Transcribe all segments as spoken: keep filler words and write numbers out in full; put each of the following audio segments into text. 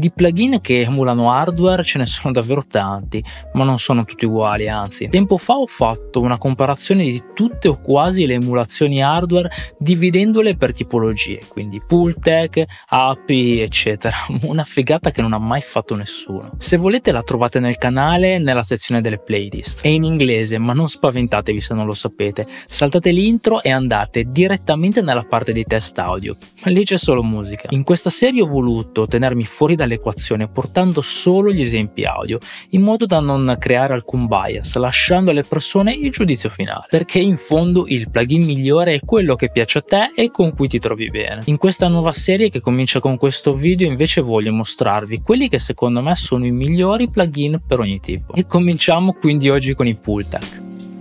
Di plugin che emulano hardware ce ne sono davvero tanti, ma non sono tutti uguali, anzi. Tempo fa ho fatto una comparazione di tutte o quasi le emulazioni hardware dividendole per tipologie, quindi Pultec, A P I, eccetera. Una figata che non ha mai fatto nessuno. Se volete la trovate nel canale nella sezione delle playlist. È in inglese, ma non spaventatevi se non lo sapete. Saltate l'intro e andate direttamente nella parte dei test audio. Lì c'è solo musica. In questa serie ho voluto tenermi fuori dall'equazione portando solo gli esempi audio, in modo da non creare alcun bias, lasciando alle persone il giudizio finale, perché in fondo il plugin migliore è quello che piace a te e con cui ti trovi bene. In questa nuova serie che comincia con questo video invece voglio mostrarvi quelli che secondo me sono i migliori plugin per ogni tipo. E cominciamo quindi oggi con i Pultec.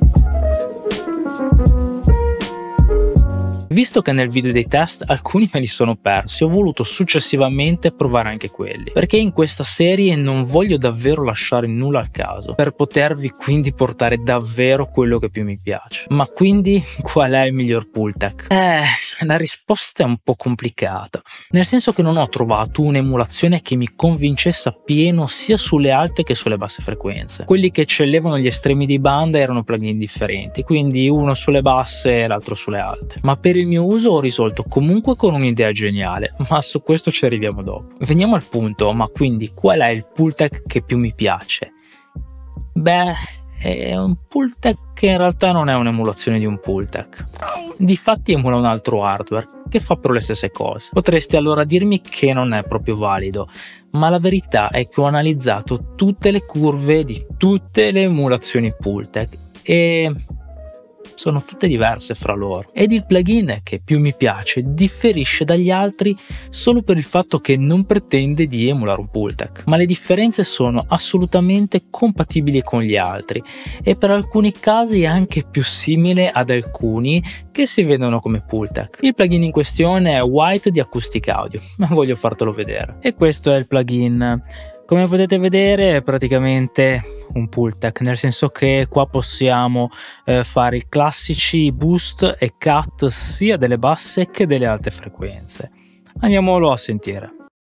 Visto che nel video dei test alcuni me li sono persi, ho voluto successivamente provare anche quelli, perché in questa serie non voglio davvero lasciare nulla al caso, per potervi quindi portare davvero quello che più mi piace. Ma quindi qual è il miglior Pultec? Eh, la risposta è un po' complicata, nel senso che non ho trovato un'emulazione che mi convincesse appieno sia sulle alte che sulle basse frequenze. Quelli che eccellevano gli estremi di banda erano plugin differenti, quindi uno sulle basse e l'altro sulle alte. Ma per il mio uso ho risolto comunque con un'idea geniale, ma su questo ci arriviamo dopo. Veniamo al punto, ma quindi qual è il Pultec che più mi piace? Beh, è un Pultec che in realtà non è un'emulazione di un Pultec. Difatti emula un altro hardware che fa però le stesse cose. Potreste allora dirmi che non è proprio valido, ma la verità è che ho analizzato tutte le curve di tutte le emulazioni Pultec e sono tutte diverse fra loro, ed il plugin che più mi piace differisce dagli altri solo per il fatto che non pretende di emulare un Pultec, ma le differenze sono assolutamente compatibili con gli altri e per alcuni casi è anche più simile ad alcuni che si vedono come Pultec. Il plugin in questione è White di Acoustic Audio, ma voglio fartelo vedere. E questo è il plugin. Come potete vedere è praticamente un Pultec, nel senso che qua possiamo eh, fare i classici boost e cut sia delle basse che delle alte frequenze. Andiamolo a sentire.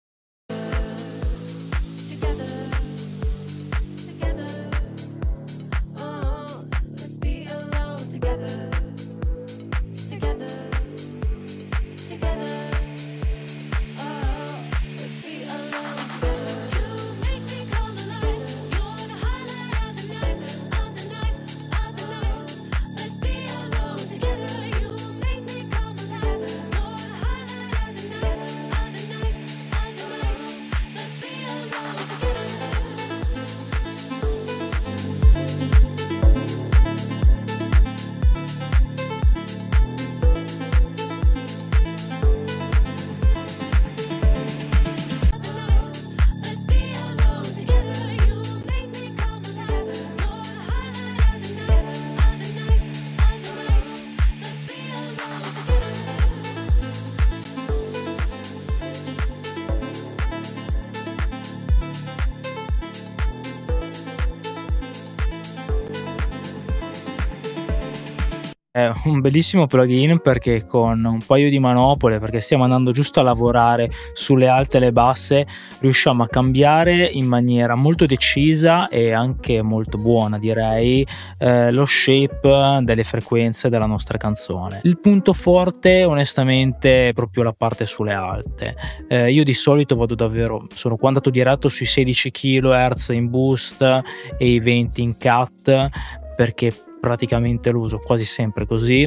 È un bellissimo plugin perché con un paio di manopole, perché stiamo andando giusto a lavorare sulle alte e le basse, riusciamo a cambiare in maniera molto decisa e anche molto buona, direi, eh, lo shape delle frequenze della nostra canzone. Il punto forte onestamente è proprio la parte sulle alte. Eh, io di solito vado davvero, sono qua andato diretto sui sedici chilohertz in boost e i venti in cut, perché praticamente lo uso quasi sempre così,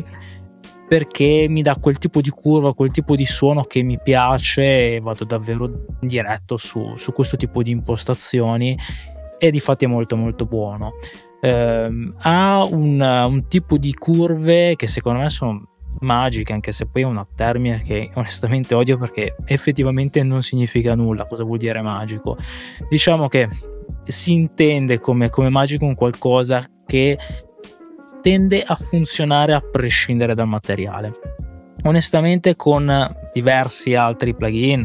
perché mi dà quel tipo di curva, quel tipo di suono che mi piace, e vado davvero diretto su, su questo tipo di impostazioni e difatti è molto molto buono. Eh, ha un, un tipo di curve che secondo me sono magiche, anche se poi è una termine che onestamente odio perché effettivamente non significa nulla. Cosa vuol dire magico? Diciamo che si intende come, come magico un qualcosa che tende a funzionare a prescindere dal materiale. Onestamente con diversi altri plugin,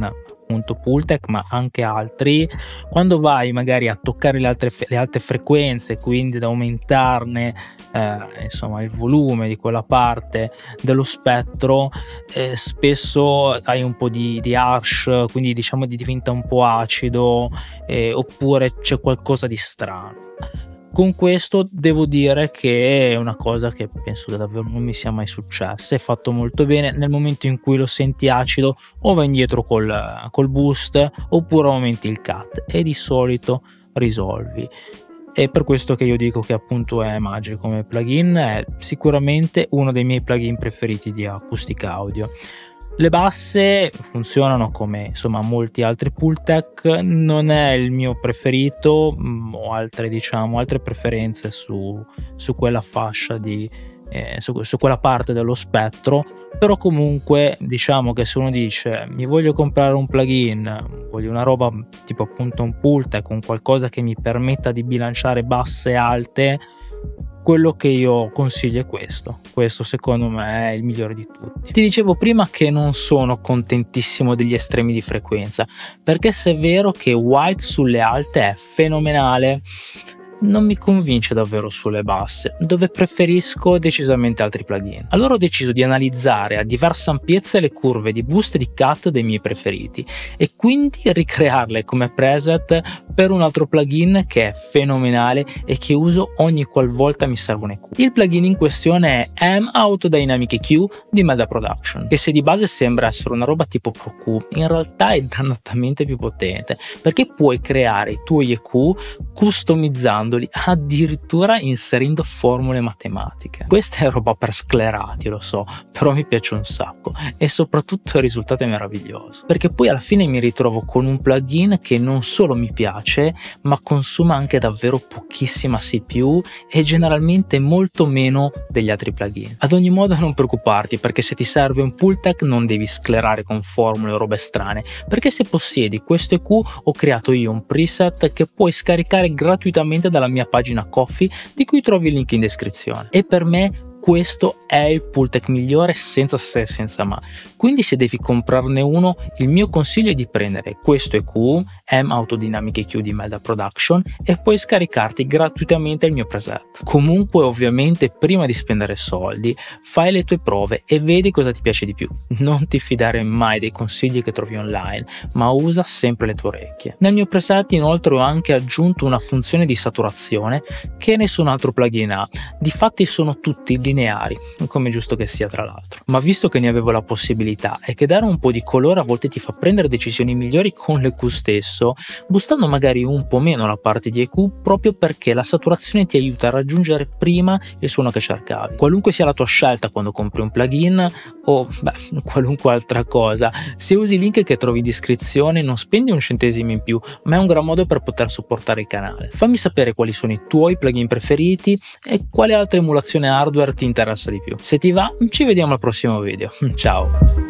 appunto Pultec ma anche altri, quando vai magari a toccare le, altre, le alte frequenze, quindi ad aumentarne eh, insomma il volume di quella parte dello spettro, eh, spesso hai un po' di, di harsh, quindi diciamo di diventa un po' acido, eh, oppure c'è qualcosa di strano. Con questo devo dire che è una cosa che penso che davvero non mi sia mai successa, è fatto molto bene. Nel momento in cui lo senti acido o vai indietro col, col boost oppure aumenti il cut e di solito risolvi. È per questo che io dico che appunto è magico come plugin, è sicuramente uno dei miei plugin preferiti di Acoustic Audio. Le basse funzionano come insomma molti altri Pultec, non è il mio preferito, ho altre diciamo altre preferenze su, su quella fascia di eh, su, su quella parte dello spettro, però comunque diciamo che se uno dice mi voglio comprare un plugin, voglio una roba tipo appunto un Pultec, un qualcosa che mi permetta di bilanciare basse e alte, quello che io consiglio è questo. Questo secondo me è il migliore di tutti. Ti dicevo prima che non sono contentissimo degli estremi di frequenza, perché se è vero che White sulle alte è fenomenale, non mi convince davvero sulle basse, dove preferisco decisamente altri plugin. Allora ho deciso di analizzare a diversa ampiezza le curve di boost e di cut dei miei preferiti e quindi ricrearle come preset per un altro plugin che è fenomenale e che uso ogni qualvolta mi serve un E Q. Il plugin in questione è M Auto Dynamic E Q di Melda Production, che se di base sembra essere una roba tipo Pro Q, in realtà è dannatamente più potente, perché puoi creare i tuoi E Q customizzando addirittura inserendo formule matematiche. Questa è roba per sclerati, lo so, però mi piace un sacco e soprattutto il risultato è meraviglioso, perché poi alla fine mi ritrovo con un plugin che non solo mi piace ma consuma anche davvero pochissima C P U e generalmente molto meno degli altri plugin. Ad ogni modo non preoccuparti, perché se ti serve un Pultec non devi sclerare con formule o robe strane, perché se possiedi questo E Q ho creato io un preset che puoi scaricare gratuitamente dalla mia pagina Ko-fi, di cui trovi il link in descrizione, e per me questo è il Pultec migliore senza se e senza ma. Quindi se devi comprarne uno, il mio consiglio è di prendere questo E Q M Auto Dynamic E Q di Melda Production e poi scaricarti gratuitamente il mio preset. Comunque ovviamente prima di spendere soldi fai le tue prove e vedi cosa ti piace di più. Non ti fidare mai dei consigli che trovi online, ma usa sempre le tue orecchie. Nel mio preset inoltre ho anche aggiunto una funzione di saturazione che nessun altro plugin ha. Difatti sono tutti lineari, come è giusto che sia tra l'altro, ma visto che ne avevo la possibilità e che dare un po' di colore a volte ti fa prendere decisioni migliori con l'E Q stesso, boostando magari un po' meno la parte di E Q, proprio perché la saturazione ti aiuta a raggiungere prima il suono che cercavi. Qualunque sia la tua scelta quando compri un plugin o beh, qualunque altra cosa, se usi i link che trovi in descrizione non spendi un centesimo in più, ma è un gran modo per poter supportare il canale. Fammi sapere quali sono i tuoi plugin preferiti e quale altra emulazione hardware ti interessa di più. Se ti va, ci vediamo al prossimo video. Ciao!